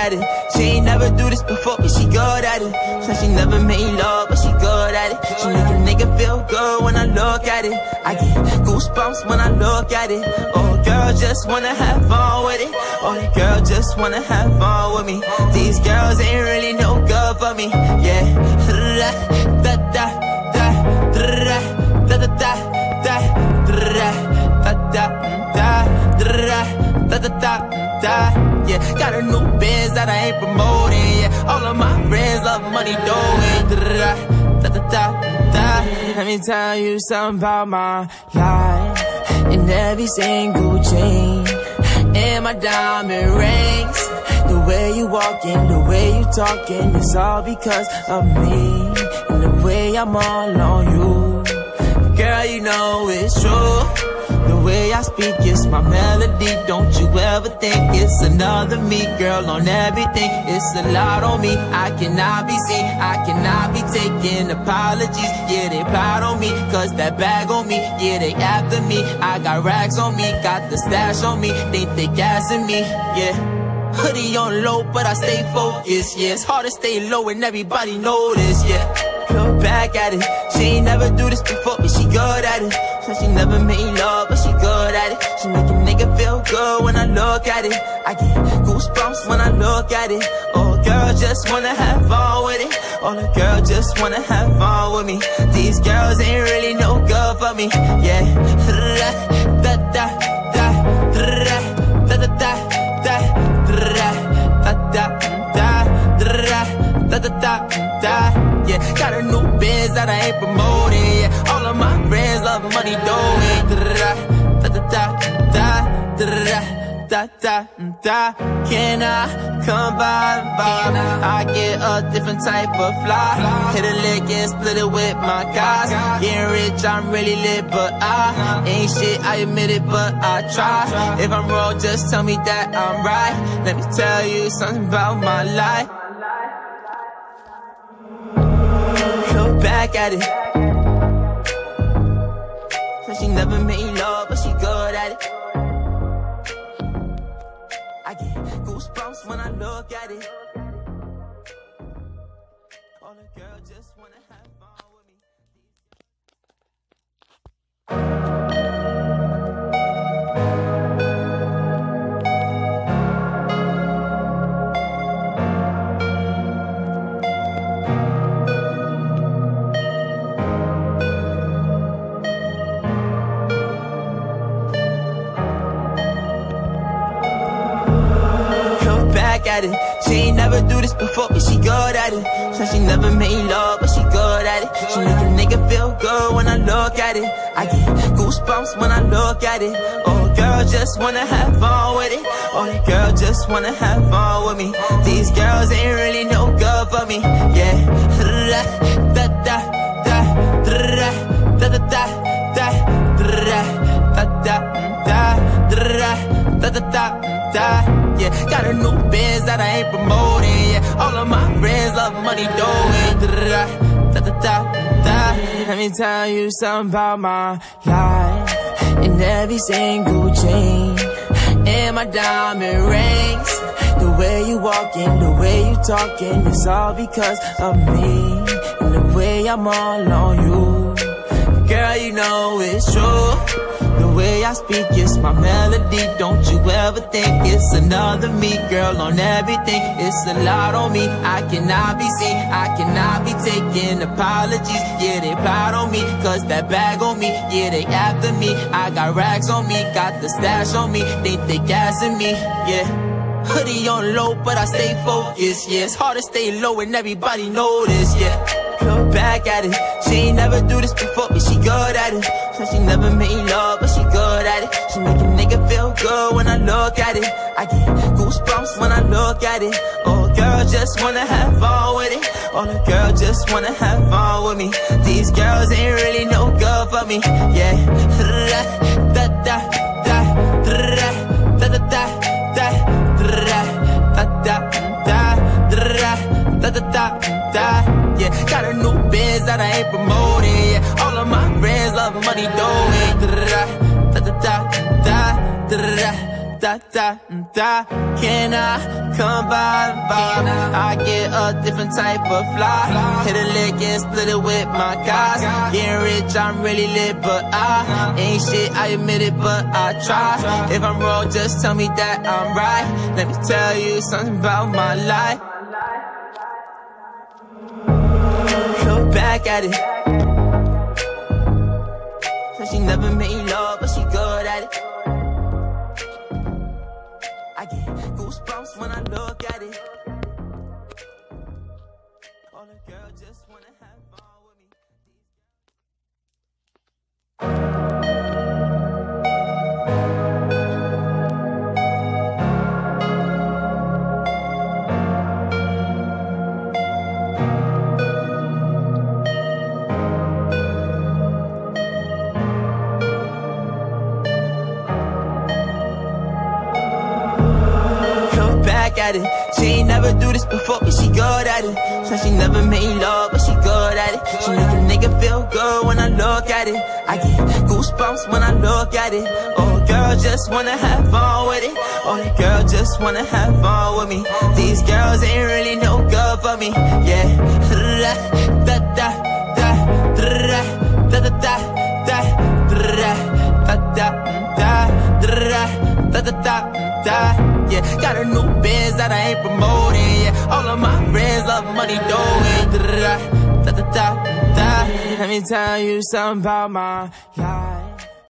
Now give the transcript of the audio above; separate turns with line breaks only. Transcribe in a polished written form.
at it. She ain't never do this before, but she good at it. Said she never made love, but she good at it. She make a nigga feel good when I look at it. I get goosebumps when I look at it. Oh, girl just wanna have fun with it. Oh, the girl just wanna have fun with me. These girls ain't really no good for me. Yeah. Da da da da da da da da da da da da da da. Yeah, got a new biz that I ain't promoting. Yeah, all of my friends love money doing. Da da da da. Let me tell you something about my life. In every single chain, and my diamond rings. The way you walking, the way you talking, it's all because of me. And the way I'm all on you, girl, you know it's true. The way I speak is my melody. Don't you ever think it's another me, girl, on everything. It's a lot on me, I cannot be seen, I cannot be taking apologies. Yeah, they proud on me, cause that bag on me. Yeah, they after me, I got rags on me, got the stash on me. Think they gassing me, yeah. Hoodie on low, but I stay focused, yeah. It's hard to stay low and everybody know this, yeah. Look back at it, she ain't never do this before, but she good at it. Said she never made love, but she good at it. She make a nigga feel good when I look at it. I get goosebumps when I look at it. Oh, girl just wanna have fun with it. Oh, the girl just wanna have fun with me. These girls ain't really no good for me. Yeah. Da da da da da da da da da da da da. Yeah, got a new biz that I ain't promoting. Yeah, all of my friends love money doing. Da da da da da da da. Can I come by? I get a different type of fly. Hit a lick and split it with my guys. Getting rich, I'm really lit, but I ain't shit, I admit it, but I try. If I'm wrong, just tell me that I'm right. Let me tell you something about my life. Look back at it. Said she never made love, but she good at it. I get goosebumps when I look at it. All the girls just wanna have fun with me. At it. She ain't never do this before, but she good at it. Said she never made love, but she good at it. She make a nigga feel good when I look at it. I get goosebumps when I look at it. Oh, girl just wanna have fun with it. Oh, the girl just wanna have fun with me. These girls ain't really no good for me. Yeah. Da da da da da da da da da da da da da. Yeah, got a new biz that I ain't promoting. Yeah, all of my friends love money doing. Da da da da. Let me tell you something about my life. In every single chain, and my diamond rings. The way you walking, the way you talking, it's all because of me. And the way I'm all on you, girl, you know it's true. The way I speak is my melody. Don't you ever think it's another me, girl, on everything. It's a lot on me, I cannot be seen, I cannot be taking apologies. Yeah, they proud on me, cause that bag on me. Yeah, they after me, I got rags on me, got the stash on me. Think they gassing me, yeah. Hoodie on low, but I stay focused, yeah. It's hard to stay low and everybody know this, yeah. Look back at it, she ain't never do this before, but she good at it. Said she never made love, but she good at it. She make a nigga feel good when I look at it. I get goosebumps when I look at it. Oh, girl just wanna have fun with it. Oh, the girl just wanna have fun with me. These girls ain't really no good for me. Yeah. Da da da da da da da da da da da da. Yeah, got a new biz that I ain't promoting. Yeah, all of my friends love money doing. Da da da da da da da da da. Can I come by? I get a different type of fly. Hit a lick and split it with my guys. Getting rich, I'm really lit, but I ain't shit, I admit it, but I try. If I'm wrong, just tell me that I'm right. Let me tell you something about my life. Look back at it. So she never made love, but she good at it. I get goosebumps when I look at it. All the girls just wanna have fun with me. At it. She ain't never do this before, but she good at it. So she never made love, but she good at it. She make a nigga feel good when I look at it. I get goosebumps when I look at it. Oh, girl just wanna have fun with it. Oh, the girl just wanna have fun with me. These girls ain't really no good for me. Yeah. Da da da da da da da da da da da da da. Yeah, got a new biz that I ain't promoting. Yeah, all of my friends love money doing. Da da da da da. Let me tell you something about my life.